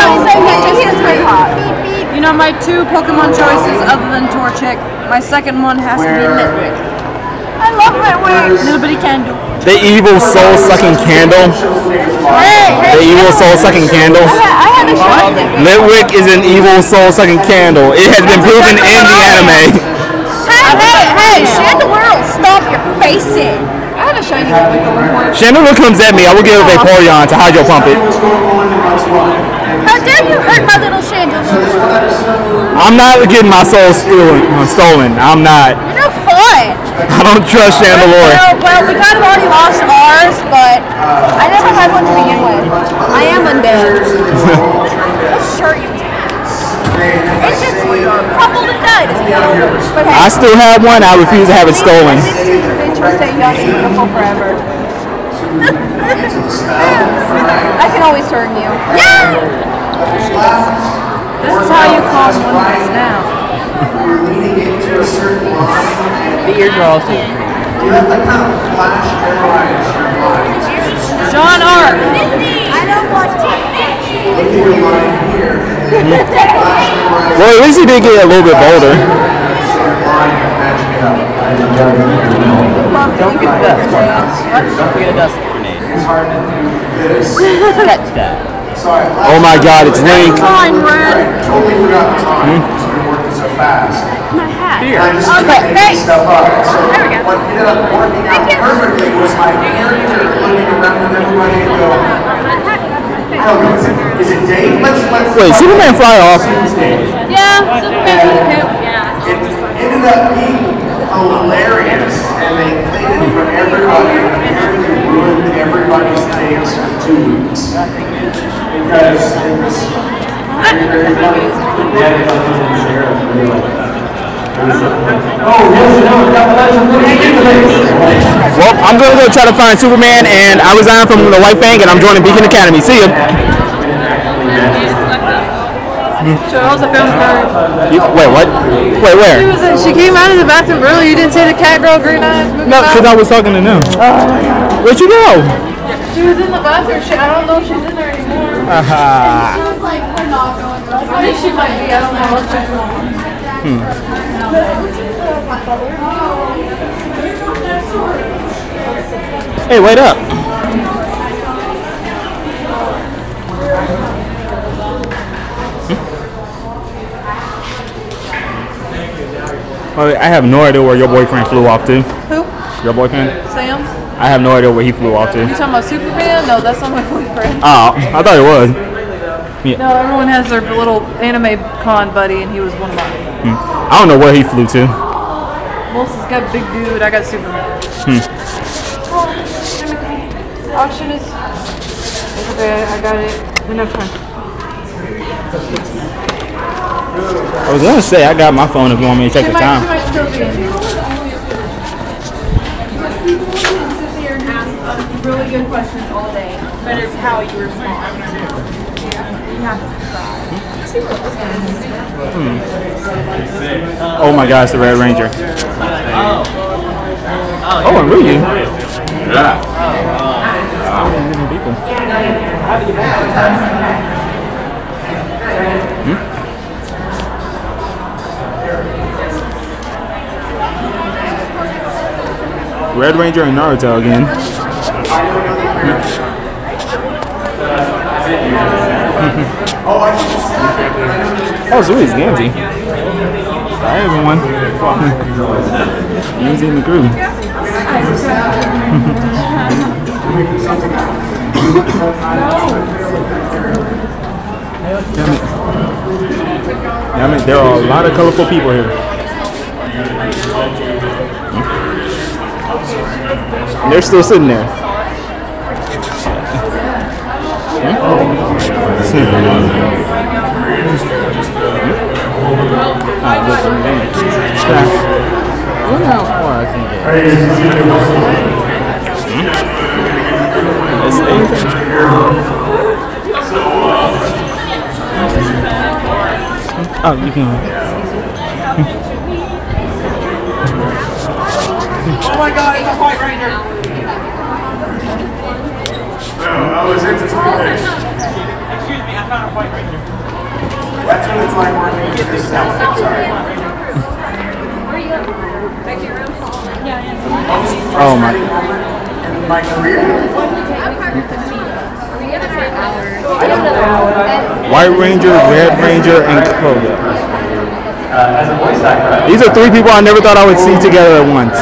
You know my two Pokemon choices other than Torchic. My second one has to be Litwick. I love Litwick. Nobody can do. The evil soul-sucking candle. The evil soul-sucking candle. Litwick is an evil soul-sucking candle. It has been proven in the anime. Hey, Chandelure will stomp your face in. I had a shiny Litwick at one point. Chandelure comes at me, I will give a Vaporeon to hydro pump it. How dare you hurt my little Chandelure? I'm not getting my soul stolen. I'm not. You're no fun. I don't trust Chandelure. Well, we kind of already lost ours, but I never had one to begin with. I am undead. What shirt you It's just crumbled and died. But hey, I still have one. I refuse to have it stolen. Forever. I can always turn you. Yeah! This is how you calm one down. The ears are all too. John Ark. I don't watch TV. Well, at least he did get a little bit bolder. Don't get dust. Don't forget a dust grenade. Catch that. Oh my god, it's Link. Fine, Red. Totally forgot the time. You're working so fast. My hat. Here. Okay, thanks. Stuff up. So There we go. what ended up working out perfectly was my character looking around with everybody and go, I don't know, is it Dave? Let's Wait, Superman fly off? Yeah, Superman. Yeah. It ended up being hilarious, and they played it for everybody, and apparently ruined everybody's days for 2 weeks. Because it was very, very funny. Well, I'm gonna go try to find Superman, and I resigned from the White Fang, and I'm joining Beacon Academy. See ya. So I also found her. Wait, what? Wait, where? She came out of the bathroom early. You didn't say the cat girl green eyes. No, because I was talking to them. Where'd you go? She was in the bathroom. I don't know if she's in there anymore. She was like, we're not going. I think she might be. I don't know. Let's check. Hey, wait up. I have no idea where your boyfriend flew off to. Who? Your boyfriend? Sam? I have no idea where he flew off to. You talking about Superman? No, that's not my boyfriend. Oh, I thought it was. Yeah. No, everyone has their little anime con buddy, and he was one of mine. I don't know where he flew to. Melissa's got big dude. I got Superman. Auction is okay. I got it. Enough time. I was gonna say I got my phone if you want me to take the time. She might still be in here. People can sit there and ask really good questions all day, but it's how you respond. You have to try. Oh my gosh, the Red Ranger. Oh, and Ryu. Yeah. Different people. Red Ranger and Naruto again. Oh, Zooey's Gamgee. Hi everyone. Gamgee in the group. Damn it, there are a lot of colorful people here. And they're still sitting there. Oh, you can. Oh my god, it's a White Ranger! No, I was interested in this. Excuse me, That's what it's like working with this stuff. Oh my. In my career. White Ranger, Red Ranger, and Cobra. As a voice actor. These are three people I never thought I would see together at once.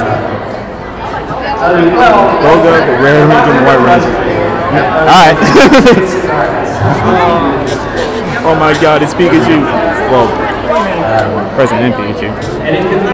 Cobra, the Red Ranger, and the White Ranger. Alright. Oh my god, it's Pikachu. Well, President Pikachu.